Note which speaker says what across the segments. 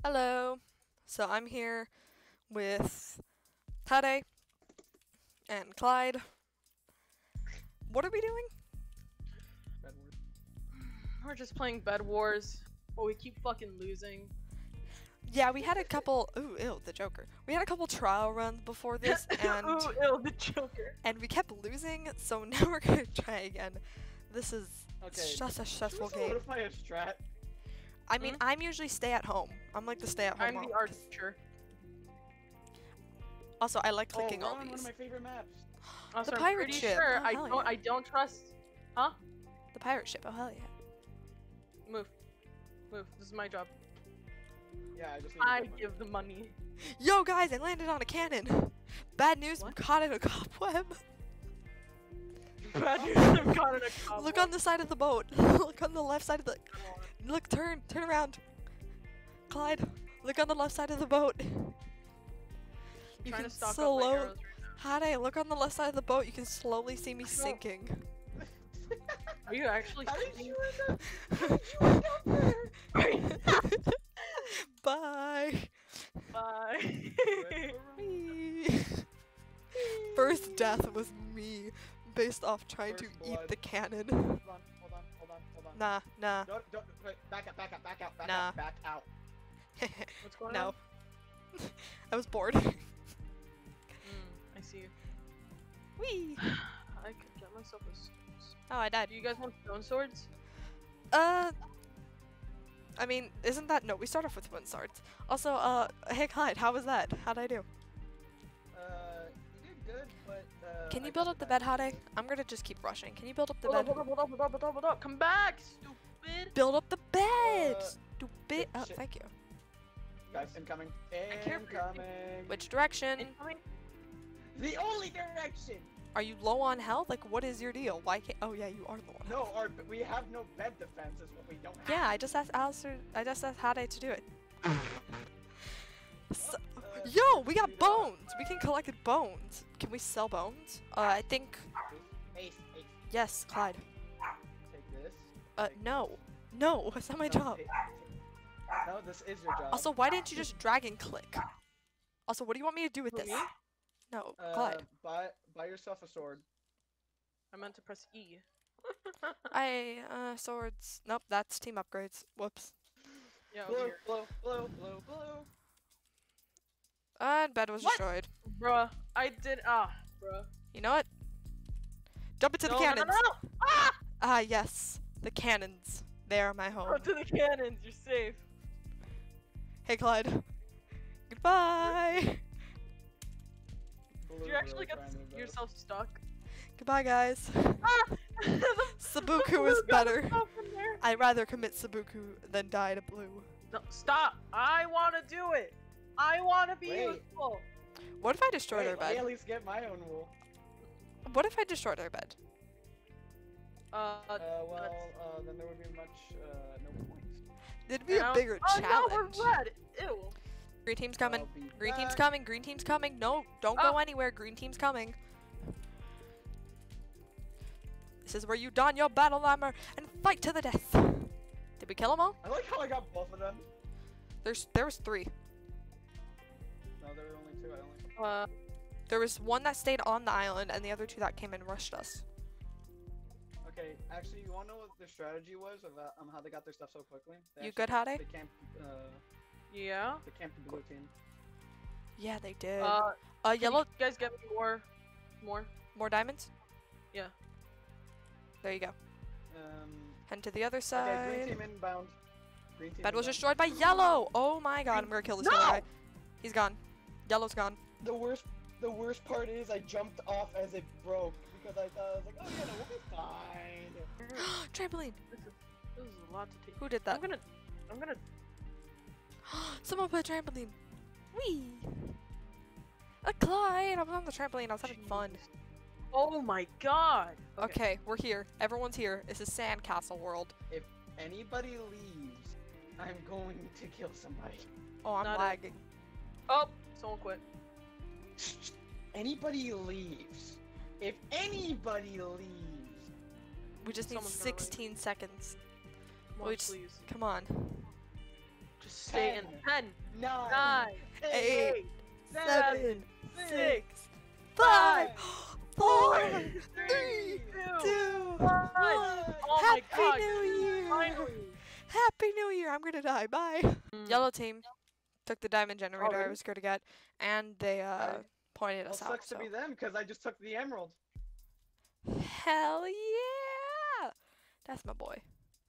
Speaker 1: Hello. So I'm here with Tade and Clyde. What are we doing?
Speaker 2: Bedwars.
Speaker 3: We're just playing Bed Wars, but we keep fucking losing.
Speaker 1: Yeah, we had a couple. Ooh, ew, the Joker. We had a couple trial runs before this, and
Speaker 3: Ooh, ew, the Joker.
Speaker 1: we kept losing. So now we're gonna try again. This is
Speaker 2: Okay.
Speaker 1: just a stressful
Speaker 2: Should we
Speaker 1: game.
Speaker 2: solidify a strat?
Speaker 1: I mean, I'm usually stay at home. I'm like the stay at home.
Speaker 3: I'm the
Speaker 1: mom.
Speaker 3: archer.
Speaker 1: Also, I like clicking
Speaker 2: oh,
Speaker 1: all
Speaker 2: Ron, one of
Speaker 1: these.
Speaker 2: my favorite maps.
Speaker 3: Also,
Speaker 1: The
Speaker 3: I'm
Speaker 1: pirate
Speaker 3: pretty
Speaker 1: ship.
Speaker 3: sure
Speaker 1: Oh, hell yeah.
Speaker 3: I don't trust.
Speaker 1: The pirate ship. Oh hell yeah.
Speaker 3: Move. This is my job.
Speaker 2: Yeah, I just need
Speaker 3: I
Speaker 2: to get
Speaker 3: give the money.
Speaker 1: Yo guys, I landed on a cannon. Bad news, I'm
Speaker 3: What?
Speaker 1: caught in a cobweb.
Speaker 3: Bad news, I'm caught in a cobweb.
Speaker 1: Look on the side of the boat. Look on the left side of the. Look, turn around. Clyde, look on the left side of the boat. You
Speaker 3: Trying
Speaker 1: can
Speaker 3: to stock up my
Speaker 1: slow.
Speaker 3: arrows
Speaker 1: Hade, look on the left side of the boat. You can slowly see me
Speaker 2: I know.
Speaker 1: sinking.
Speaker 3: Are you actually
Speaker 2: How did
Speaker 3: thinking?
Speaker 2: you end up? How did you end up there?
Speaker 1: Bye.
Speaker 3: Bye.
Speaker 1: Whee. First death was me, based off trying
Speaker 2: First
Speaker 1: to eat
Speaker 2: blood.
Speaker 1: the cannon.
Speaker 2: Hold on.
Speaker 1: Nah.
Speaker 2: Don't, wait, back out,
Speaker 1: Nah.
Speaker 2: back out.
Speaker 3: What's going
Speaker 1: No.
Speaker 3: on?
Speaker 1: I was bored.
Speaker 3: I see you.
Speaker 1: Whee.
Speaker 3: I could get myself a stone.
Speaker 1: Oh, I died.
Speaker 3: Do you guys want stone swords?
Speaker 1: I mean, isn't that no? We start off with twin swords. Also, hey Clyde, how was that? How'd I do?
Speaker 2: You did good, but
Speaker 1: Can
Speaker 2: I
Speaker 1: you build
Speaker 2: got
Speaker 1: up the
Speaker 2: back.
Speaker 1: bed, Hade? I'm gonna just keep rushing. Can you build up the
Speaker 3: Hold up,
Speaker 1: bed?
Speaker 3: hold up. Come back, stupid.
Speaker 1: Build up the bed,
Speaker 2: Uh,
Speaker 1: stupid. Oh,
Speaker 2: shit.
Speaker 1: thank you.
Speaker 2: Guys, incoming.
Speaker 3: care for your
Speaker 2: Incoming.
Speaker 1: Which direction?
Speaker 3: Incoming?
Speaker 2: The only direction.
Speaker 1: Are you low on health? Like, what is your deal? Why can't? Oh yeah, you are low on health.
Speaker 2: No, we have no bed defense. Is what we don't have.
Speaker 1: Yeah, I just asked Alistair. I just asked Hade to do it. So,
Speaker 2: Uh,
Speaker 1: yo, we got
Speaker 2: you know,
Speaker 1: bones. We can collect bones. Can we sell bones? I think
Speaker 2: Ace,
Speaker 1: yes, Clyde.
Speaker 2: take this.
Speaker 1: No, that's not my
Speaker 2: No,
Speaker 1: job.
Speaker 2: No, this is your job.
Speaker 1: Also, why didn't you just drag and click? Also, what do you want me to do with
Speaker 3: Who,
Speaker 1: this?
Speaker 3: me?
Speaker 1: No, Clyde.
Speaker 2: Buy yourself a sword.
Speaker 3: I meant to press E.
Speaker 1: Swords. Nope, that's team upgrades. Whoops.
Speaker 3: Yeah, over
Speaker 2: Blue,
Speaker 3: here.
Speaker 2: blue.
Speaker 1: And bed was
Speaker 3: What?
Speaker 1: destroyed.
Speaker 3: Bruh, I did. Bruh.
Speaker 1: You know what? Jump into the
Speaker 3: No,
Speaker 1: cannons.
Speaker 3: no. Ah!
Speaker 1: Ah, yes. The cannons. They are my home.
Speaker 3: Go to the cannons. You're safe.
Speaker 1: Hey, Clyde. Goodbye.
Speaker 2: Blue
Speaker 3: Did you actually
Speaker 2: really
Speaker 3: get
Speaker 2: trying to
Speaker 3: yourself stuck?
Speaker 1: Goodbye, guys.
Speaker 3: Ah!
Speaker 1: Sabuku is
Speaker 3: Blue got
Speaker 1: better.
Speaker 3: stuck in there.
Speaker 1: I'd rather commit Sabuku than die to blue.
Speaker 3: No, stop! I want to do it. I want to be
Speaker 2: Wait.
Speaker 3: useful.
Speaker 1: What if I destroy
Speaker 2: Wait,
Speaker 1: their
Speaker 2: let me
Speaker 1: bed?
Speaker 2: at least get my own wool.
Speaker 1: What if I destroy their bed?
Speaker 2: Then there would be no points.
Speaker 1: It'd be a bigger challenge.
Speaker 3: No, we're red. Ew.
Speaker 1: Green team's coming.
Speaker 2: I'll be
Speaker 1: Green team's
Speaker 2: back.
Speaker 1: coming. Green team's coming. No, don't go anywhere. Green team's coming. This is where you don your battle armor and fight to the death. Did we kill them all?
Speaker 2: I like how I got both of them.
Speaker 1: There was 3.
Speaker 2: No, there were only 2. I only.
Speaker 1: There was one that stayed on the island and the other 2 that came and rushed us.
Speaker 2: Okay, actually, you wanna know what their strategy was about how they got their stuff so quickly?
Speaker 1: You good, Hade?
Speaker 2: They camped.
Speaker 3: Yeah.
Speaker 2: They camped the blue team.
Speaker 1: Yeah, they did.
Speaker 3: Can
Speaker 1: Yellow.
Speaker 3: you guys get me more?
Speaker 1: More diamonds?
Speaker 3: Yeah.
Speaker 1: There you go.
Speaker 2: Um.
Speaker 1: Head to the other
Speaker 2: Okay,
Speaker 1: side.
Speaker 2: green team inbound. Green team.
Speaker 1: Bed was
Speaker 2: inbound.
Speaker 1: destroyed by yellow. Oh my god, I'm gonna kill this
Speaker 3: No!
Speaker 1: yellow guy. He's gone. Yellow's gone.
Speaker 2: The worst part is I jumped off as it broke because I thought I was like, oh yeah, no, we'll be fine.
Speaker 1: Trampoline.
Speaker 3: This is a lot to take.
Speaker 1: Who did that?
Speaker 3: I'm gonna.
Speaker 1: Someone put a trampoline. Wee. A Clyde. I was on the trampoline. I was having fun.
Speaker 3: Oh my god.
Speaker 1: Okay, we're here. Everyone's here. This is Sandcastle World.
Speaker 2: If anybody leaves, I'm going to kill somebody.
Speaker 1: Oh, I'm
Speaker 3: Not
Speaker 1: lagging.
Speaker 3: Oh, someone quit.
Speaker 2: Anybody leaves. If anybody leaves.
Speaker 1: We just need
Speaker 3: Someone's gonna leave.
Speaker 1: 16 seconds.
Speaker 3: Come on,
Speaker 1: Wait,
Speaker 3: please.
Speaker 1: Come on.
Speaker 3: Just stay in 10,
Speaker 2: 9,
Speaker 3: 9,
Speaker 1: 8, 7,
Speaker 3: 6,
Speaker 1: 6, 5, 4, 3,
Speaker 3: 3,
Speaker 1: 2, 1.
Speaker 3: 1. Oh my
Speaker 1: Happy
Speaker 3: god.
Speaker 1: New Year!
Speaker 3: Finally.
Speaker 1: Happy New Year! I'm gonna die. Bye. Yellow team took the diamond generator I
Speaker 3: Already?
Speaker 1: was going to get, and they pointed
Speaker 2: Well,
Speaker 1: us out.
Speaker 2: sucks
Speaker 1: So.
Speaker 2: to be them because I just took the emerald.
Speaker 1: Hell yeah! That's my boy.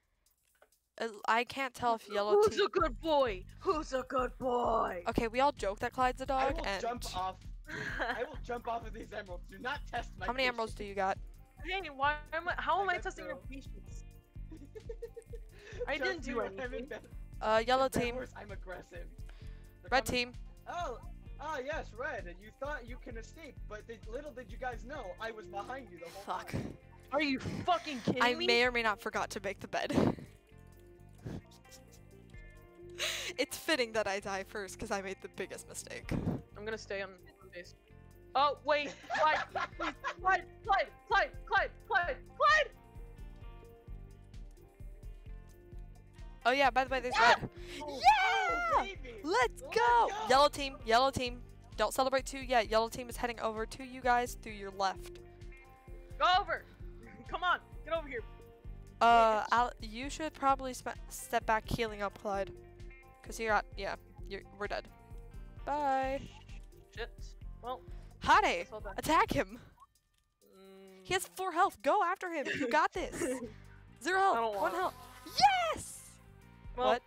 Speaker 1: I can't tell if yellow
Speaker 3: Who's
Speaker 1: team.
Speaker 3: a good boy? Who's a good boy?
Speaker 1: Okay, we all joke that Clyde's a
Speaker 2: I
Speaker 1: dog,
Speaker 2: will
Speaker 1: and
Speaker 2: jump off. I will jump off of these emeralds. Do not test my
Speaker 1: how many emeralds do you got?
Speaker 3: Hey, why am I? How am
Speaker 2: I
Speaker 3: I
Speaker 2: got
Speaker 3: testing your
Speaker 2: 0.
Speaker 3: patience? I
Speaker 2: Trust
Speaker 3: didn't
Speaker 2: me,
Speaker 3: do
Speaker 2: when I'm in
Speaker 3: anything.
Speaker 2: bed-
Speaker 1: Yellow
Speaker 2: in Bed
Speaker 1: team,
Speaker 2: Wars, I'm aggressive. They're
Speaker 1: red
Speaker 2: coming-
Speaker 1: team.
Speaker 2: Oh, yes, red. And you thought you can escape, but little did you guys know I was behind you the whole
Speaker 1: Fuck.
Speaker 2: time.
Speaker 3: Are you fucking kidding
Speaker 1: I
Speaker 3: me?
Speaker 1: may or may not forgot to make the bed. It's fitting that I die first because I made the biggest mistake.
Speaker 3: I'm gonna stay on base. Oh wait, Clyde, please, Clyde, Clyde, Clyde, Clyde, Clyde, Clyde!
Speaker 1: Oh yeah, by the way, there's
Speaker 3: Ah!
Speaker 1: red.
Speaker 2: Oh,
Speaker 1: Yeah!
Speaker 2: baby!
Speaker 1: Let's
Speaker 2: Let's
Speaker 1: go!
Speaker 2: go!
Speaker 1: Yellow team, yellow team. Don't celebrate 2 yet. Yellow team is heading over to you guys through your left.
Speaker 3: Go over! Come on, get over here.
Speaker 1: You should probably step back healing up, Clyde. Cause we're dead. Bye.
Speaker 3: Shit. Well,
Speaker 1: Hade,
Speaker 3: that's all that.
Speaker 1: attack him. He has 4 health. Go after him. You got this. 0 health.
Speaker 3: don't
Speaker 1: 1
Speaker 3: want it.
Speaker 1: health. Yes.
Speaker 3: Well,
Speaker 1: What?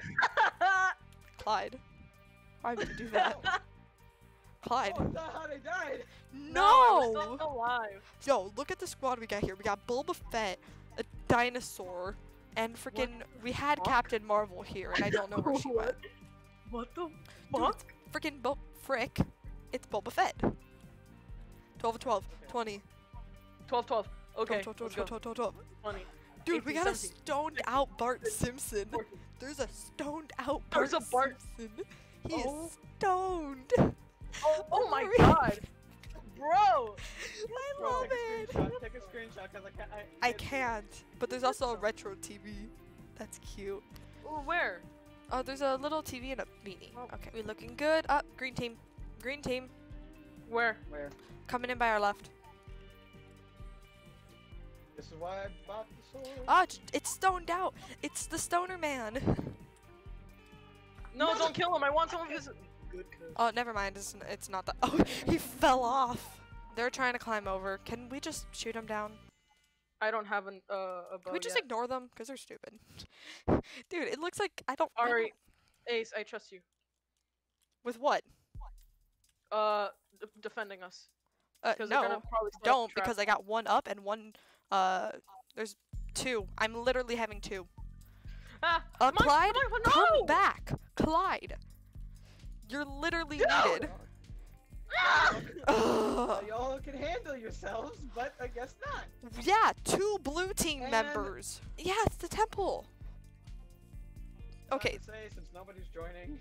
Speaker 1: Clyde. Why would you do that? Clyde.
Speaker 2: Oh, is that how they died?
Speaker 3: I'm
Speaker 1: No.
Speaker 3: still alive.
Speaker 1: Yo, look at the squad we got here. We got Boba Fett, a dinosaur, and freaking we had
Speaker 3: fuck?
Speaker 1: Captain Marvel here, and I don't know where she went.
Speaker 3: What the
Speaker 1: Dude,
Speaker 3: fuck?
Speaker 1: it's freaking Frick. It's Boba Fett. 12 and 12, 20.
Speaker 3: 12, 12. Okay,
Speaker 1: 12,
Speaker 3: let's
Speaker 1: 12,
Speaker 3: go.
Speaker 1: 12, 12, 12.
Speaker 3: 20.
Speaker 1: Dude, we
Speaker 3: 18,
Speaker 1: got a
Speaker 3: 17,
Speaker 1: stoned out Bart Simpson.
Speaker 3: 14.
Speaker 1: There's a stoned out
Speaker 3: There's
Speaker 1: Bart
Speaker 3: a Bart-
Speaker 1: Simpson. He
Speaker 3: Oh.
Speaker 1: is stoned.
Speaker 3: Oh my
Speaker 1: Frick.
Speaker 3: god! Bro!
Speaker 1: I
Speaker 2: Bro,
Speaker 1: love
Speaker 2: take a
Speaker 1: it.
Speaker 2: screenshot. Take a screenshot, cause I can't.
Speaker 1: I can't. But there's also a retro TV. That's cute.
Speaker 3: Oh, where?
Speaker 1: Oh, there's a little TV and a beanie.
Speaker 3: Oh.
Speaker 1: Okay, we looking good. Up, green team. Green team.
Speaker 3: Where?
Speaker 2: Where?
Speaker 1: Coming in by our left.
Speaker 2: This is why I bought the sword.
Speaker 1: Ah, it's stoned out. It's the stoner man.
Speaker 3: No, don't kill him. I want some of his.
Speaker 2: Good cause.
Speaker 1: Oh, never mind. It's not that. Oh, he fell off. They're trying to climb over. Can we just shoot him down?
Speaker 3: I don't have a bow
Speaker 1: Can we just
Speaker 3: yet.
Speaker 1: ignore them? Because they're stupid. Dude, it looks like I don't.
Speaker 3: Alright, Ace, I trust you.
Speaker 1: With what?
Speaker 3: Defending us. Because they're
Speaker 1: No.
Speaker 3: gonna probably set up
Speaker 1: Don't,
Speaker 3: traps.
Speaker 1: because I got 1 up and 1, there's 2. I'm literally having 2.
Speaker 3: Ah! come on,
Speaker 1: Clyde,
Speaker 3: come on,
Speaker 1: come
Speaker 3: no!
Speaker 1: back. Clyde. You're literally
Speaker 3: No!
Speaker 1: needed.
Speaker 3: Ah!
Speaker 1: Ugh.
Speaker 2: Y'all can handle yourselves, but I guess not.
Speaker 1: Yeah, 2 blue team
Speaker 2: And-
Speaker 1: members. Yeah, it's the temple.
Speaker 2: Hard
Speaker 1: Okay,
Speaker 2: to say since nobody's joining.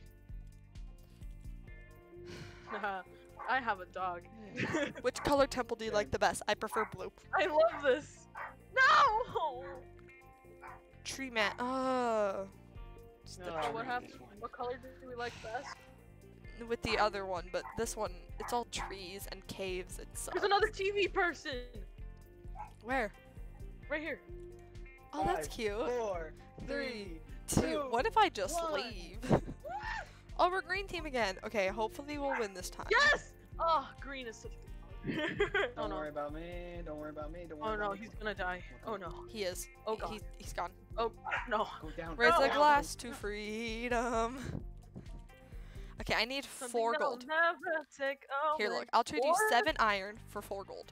Speaker 3: I have a dog.
Speaker 1: which color temple do you like the best? I prefer blue.
Speaker 3: I love this. No!
Speaker 1: Tree man. It's the
Speaker 2: No.
Speaker 3: So what
Speaker 1: tree.
Speaker 3: happened? What color do we like best?
Speaker 1: With the other one, but this one, it's all trees and caves. It sucks.
Speaker 3: There's another TV person!
Speaker 1: Where?
Speaker 3: Right here.
Speaker 1: Oh, that's
Speaker 2: 5,
Speaker 1: cute.
Speaker 2: 4,
Speaker 1: 3,
Speaker 2: 3,
Speaker 1: 2.
Speaker 2: 2,
Speaker 1: What if I just
Speaker 2: 1.
Speaker 1: leave? Oh, we're green team again. Okay, hopefully we'll win this time.
Speaker 3: Yes! Oh, green is such a good color. Oh
Speaker 2: Don't
Speaker 3: no.
Speaker 2: worry about me. Don't worry about me. Don't worry
Speaker 3: Oh no,
Speaker 2: about me.
Speaker 3: he's gonna die. Oh no.
Speaker 1: He is.
Speaker 3: Oh god.
Speaker 1: He's gone.
Speaker 3: Oh no.
Speaker 2: Go down.
Speaker 1: Raise
Speaker 3: No.
Speaker 1: the glass to freedom. Okay, I need
Speaker 3: Something
Speaker 1: 4
Speaker 3: that'll
Speaker 1: gold.
Speaker 3: Never take
Speaker 1: Here,
Speaker 3: away.
Speaker 1: look. I'll trade you
Speaker 3: 4?
Speaker 1: 7 iron for 4 gold.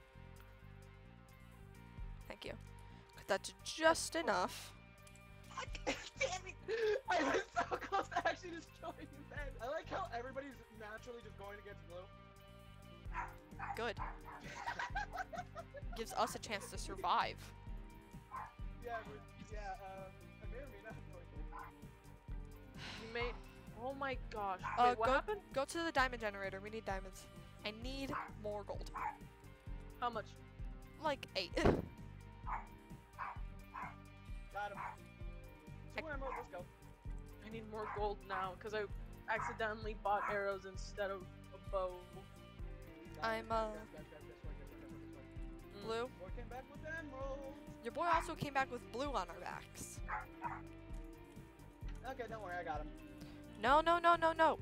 Speaker 1: Thank you. That's just enough.
Speaker 2: Damn it! I was so close to actually destroying his head. I like how everybody's naturally just going against blue.
Speaker 1: Good. Gives us a chance to survive.
Speaker 2: Yeah, I may or may not have joined.
Speaker 3: You made. Oh my gosh.
Speaker 1: Uh,
Speaker 3: Wait, what happened?
Speaker 1: Go to the diamond generator. We need diamonds. I need more gold.
Speaker 3: How much?
Speaker 1: Like 8.
Speaker 2: Got him. 2 emeralds, let's go.
Speaker 3: I need more gold now because I accidentally bought arrows instead of a bow.
Speaker 1: I'm, Blue.
Speaker 2: Boy came back with emeralds.
Speaker 1: Your boy also came back with blue on our backs.
Speaker 2: Okay, don't worry, I got him.
Speaker 1: No, no, no, no, no.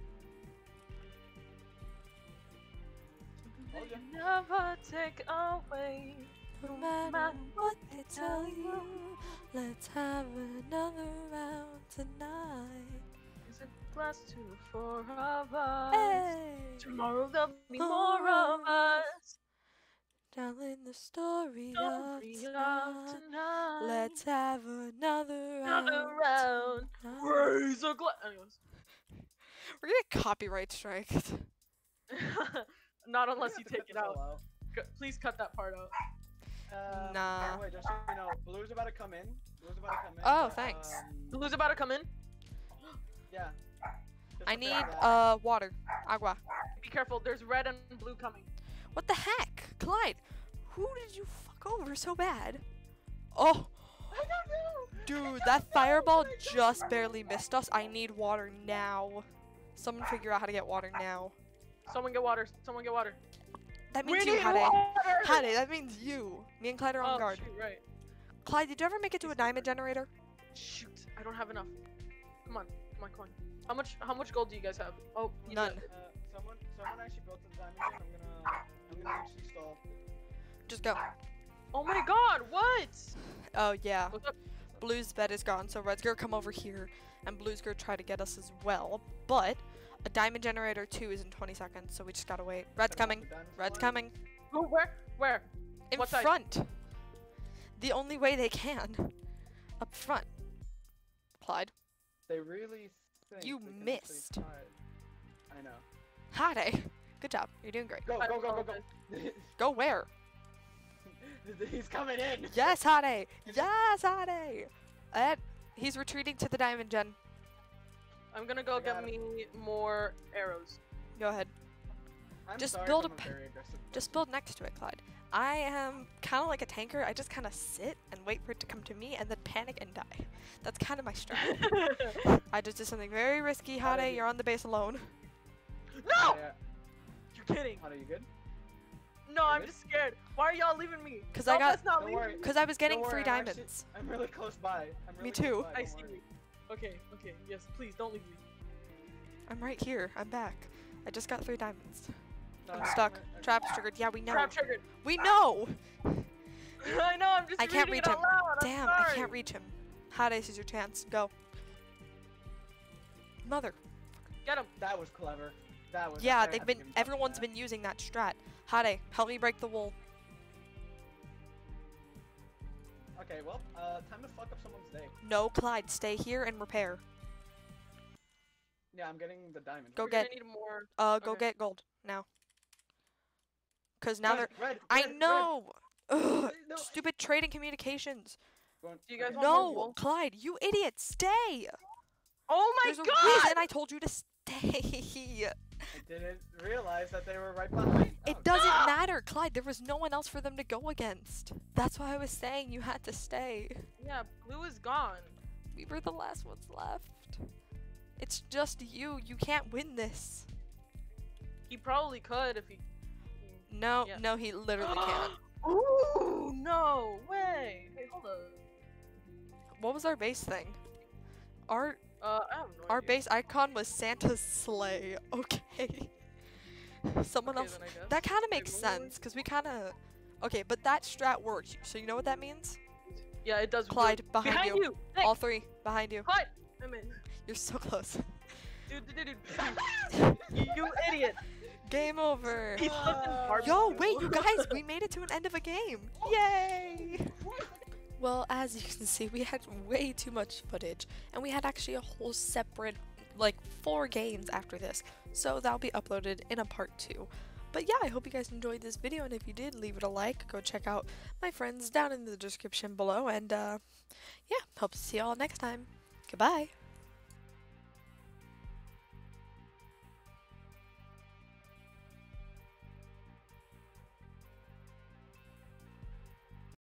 Speaker 2: Told ya.
Speaker 3: Never take away.
Speaker 1: No matter what they tell you, let's have another round tonight.
Speaker 3: Is it plus 2 for of us?
Speaker 1: Hey!
Speaker 3: Tomorrow there'll be more of us.
Speaker 1: Telling the story of
Speaker 3: Story of
Speaker 1: tonight.
Speaker 3: tonight.
Speaker 1: Let's have another round.
Speaker 3: Another round.
Speaker 1: tonight.
Speaker 3: Razor glass. Anyways.
Speaker 1: We're gonna copyright strike.
Speaker 3: Not
Speaker 2: We
Speaker 3: unless
Speaker 2: have
Speaker 3: you
Speaker 2: to
Speaker 3: take
Speaker 2: cut
Speaker 3: it
Speaker 2: this
Speaker 3: out.
Speaker 2: all out.
Speaker 3: Please cut that part out.
Speaker 1: Nah.
Speaker 2: Wait, just so you know, Blue's about to come in. Blue's about to come in.
Speaker 1: Oh,
Speaker 2: but,
Speaker 1: thanks.
Speaker 3: Blue's about to come in.
Speaker 2: Yeah. Just
Speaker 1: I
Speaker 2: prepare
Speaker 1: need
Speaker 2: that.
Speaker 1: water. Agua.
Speaker 3: Be careful. There's red and blue coming.
Speaker 1: What the heck? Clyde, who did you fuck over so bad? Oh,
Speaker 2: I don't know.
Speaker 1: dude, that fireball just barely missed us. I need water now. Someone figure out how to get water now.
Speaker 3: Someone get water. Someone get water.
Speaker 1: That
Speaker 3: We
Speaker 1: means you,
Speaker 3: need
Speaker 1: Hade.
Speaker 3: water!
Speaker 1: Hade, that means you. Me and Clyde are on
Speaker 3: Oh,
Speaker 1: guard.
Speaker 3: shoot, right.
Speaker 1: Clyde, did you ever make it to a diamond generator?
Speaker 3: Shoot, I don't have enough. Come on, come on, come on. How much gold do you guys have? Oh, you
Speaker 1: None.
Speaker 3: did.
Speaker 2: Someone actually built the diamond gen. I'm gonna actually stall.
Speaker 1: Just go.
Speaker 3: Oh my God, what?
Speaker 1: Oh, yeah.
Speaker 3: What's up?
Speaker 1: Blue's bed is gone, so Red's gonna come over here, and Blue's gonna try to get us as well. But a diamond generator 2 is in 20 seconds, so we just gotta wait. Red's coming. Red's coming.
Speaker 3: Oh, where? Where?
Speaker 1: In
Speaker 3: What side?
Speaker 1: front. The only way they can. Up front. Clyde.
Speaker 2: They really think
Speaker 1: You
Speaker 2: they can actually
Speaker 1: missed.
Speaker 2: hide. I know.
Speaker 1: Hade. Good job. You're doing great.
Speaker 2: Go,
Speaker 3: I
Speaker 2: go, go, go,
Speaker 3: apologize.
Speaker 2: go.
Speaker 1: Go where?
Speaker 2: He's coming in.
Speaker 1: Yes, Hade. Yes, Hade. And he's retreating to the diamond gen.
Speaker 3: I'm gonna go
Speaker 2: I got
Speaker 3: get
Speaker 2: him.
Speaker 3: me more arrows.
Speaker 1: Go ahead.
Speaker 2: I'm
Speaker 1: Just
Speaker 2: sorry
Speaker 1: build
Speaker 2: if
Speaker 1: a
Speaker 2: I'm
Speaker 1: p-
Speaker 2: very aggressive.
Speaker 1: Just build next to it, Clyde. I am kind of like a tanker. I just kind of sit and wait for it to come to me and then panic and die. That's kind of my strat. I just did something very risky,
Speaker 2: Hade,
Speaker 1: Hade.
Speaker 2: you-
Speaker 1: You're on the base alone.
Speaker 3: No!
Speaker 2: Yeah.
Speaker 3: You're kidding.
Speaker 2: Hannah, you good?
Speaker 3: No,
Speaker 2: You
Speaker 3: I'm
Speaker 2: good?
Speaker 3: just scared. Why are y'all leaving me?
Speaker 1: 'Cause I got-
Speaker 3: Let's not
Speaker 2: Don't
Speaker 3: leave
Speaker 2: worry.
Speaker 3: me.
Speaker 1: Because I was getting
Speaker 2: Don't
Speaker 1: 3
Speaker 2: worry, I'm actually-
Speaker 1: diamonds.
Speaker 2: I'm really close by. I'm really
Speaker 1: too.
Speaker 2: Close by,
Speaker 3: I
Speaker 2: don't
Speaker 3: see
Speaker 2: worry.
Speaker 3: you. Okay, okay, yes, please don't leave me.
Speaker 1: I'm right here. I'm back. I just got 3 diamonds.
Speaker 2: No,
Speaker 1: I'm
Speaker 2: no,
Speaker 1: stuck.
Speaker 2: no, no.
Speaker 1: Trap's triggered. Yeah, we know.
Speaker 3: Trap triggered.
Speaker 1: We know!
Speaker 3: I know, I'm just
Speaker 1: I can't
Speaker 3: reading
Speaker 1: reach
Speaker 3: it out
Speaker 1: him.
Speaker 3: loud. I'm
Speaker 1: Damn, I
Speaker 3: sorry.
Speaker 1: can't reach him. Hade, this is your chance. Go. Mother.
Speaker 3: Get him.
Speaker 2: That was clever. That was.
Speaker 1: Yeah,
Speaker 2: I
Speaker 1: they've
Speaker 2: had to
Speaker 1: been.
Speaker 2: give him
Speaker 1: Everyone's
Speaker 2: that.
Speaker 1: been using that strat. Hade, help me break the wool.
Speaker 2: Okay, well, time to fuck up someone's day.
Speaker 1: No, Clyde, stay here and repair.
Speaker 2: Yeah, I'm getting the diamond.
Speaker 1: Go
Speaker 3: We're
Speaker 1: get.
Speaker 3: gonna need more.
Speaker 1: Go
Speaker 3: Okay.
Speaker 1: get gold now. Cause now they're.
Speaker 2: Red,
Speaker 1: I
Speaker 2: red,
Speaker 1: know. Ugh,
Speaker 2: No.
Speaker 1: stupid trading communications.
Speaker 2: Red.
Speaker 3: Do you guys
Speaker 2: Okay.
Speaker 3: want more
Speaker 1: No,
Speaker 3: wool?
Speaker 1: Clyde, you idiot, stay.
Speaker 3: Oh my
Speaker 1: There's a
Speaker 3: God!
Speaker 1: reason I told you to stay.
Speaker 2: I didn't realize that they were right behind.
Speaker 1: It
Speaker 2: Oh,
Speaker 1: doesn't
Speaker 3: Ah!
Speaker 1: matter, Clyde. There was no one else for them to go against. That's why I was saying you had to stay.
Speaker 3: Yeah, blue is gone.
Speaker 1: We were the last ones left. It's just you. You can't win this.
Speaker 3: He probably could if he.
Speaker 1: No,
Speaker 3: Yeah.
Speaker 1: no, he literally can't.
Speaker 3: Ooh, no way. Hey, hold up.
Speaker 1: What was our base thing? Our
Speaker 3: I have no
Speaker 1: our
Speaker 3: idea.
Speaker 1: base icon was Santa's sleigh. Okay. Someone
Speaker 3: Okay,
Speaker 1: else.
Speaker 3: then I guess.
Speaker 1: That kind of makes
Speaker 3: Wait, what?
Speaker 1: sense because we kind of. Okay, but that strat works. So you know what that means?
Speaker 3: Yeah, it does.
Speaker 1: Clyde,
Speaker 3: work.
Speaker 1: behind you.
Speaker 3: Nick,
Speaker 1: All 3 behind you.
Speaker 3: Clyde. I'm in.
Speaker 1: You're so close.
Speaker 3: Dude. You idiot.
Speaker 1: Game over.
Speaker 3: He slipped in barbecue.
Speaker 1: Yo, wait, you guys, we made it to an end of a game. Yay! Well, as you can see, we had way too much footage, and we had actually a whole separate, like, 4 games after this, so that'll be uploaded in a part 2. But yeah, I hope you guys enjoyed this video, and if you did, leave it a like, go check out my friends down in the description below, and yeah, hope to see you all next time. Goodbye!